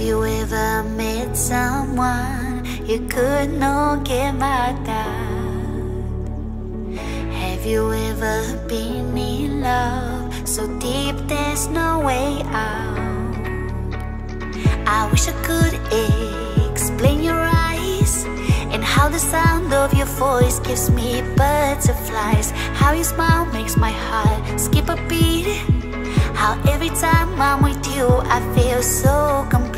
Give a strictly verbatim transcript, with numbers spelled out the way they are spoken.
you ever met someone you could not get mad at? Have you ever been in love so deep there's no way out? I wish I could explain your eyes and how the sound of your voice gives me butterflies. How your smile makes my heart skip a beat. How every time I'm with you I feel so complete.